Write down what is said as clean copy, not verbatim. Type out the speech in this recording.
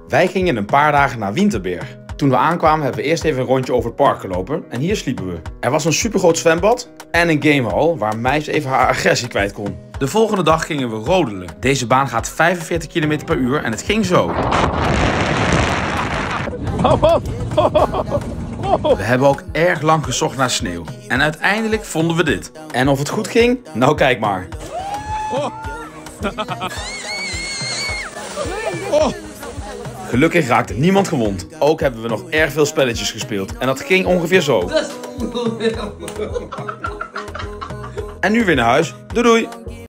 Wij gingen een paar dagen naar Winterberg. Toen we aankwamen hebben we eerst even een rondje over het park gelopen en hier sliepen we. Er was een supergroot zwembad en een gamehal waar Meis even haar agressie kwijt kon. De volgende dag gingen we rodelen. Deze baan gaat 45 km per uur en het ging zo. We hebben ook erg lang gezocht naar sneeuw. En uiteindelijk vonden we dit. En of het goed ging? Nou kijk maar. Gelukkig raakte niemand gewond. Ook hebben we nog erg veel spelletjes gespeeld. En dat ging ongeveer zo. En nu weer naar huis. Doei doei!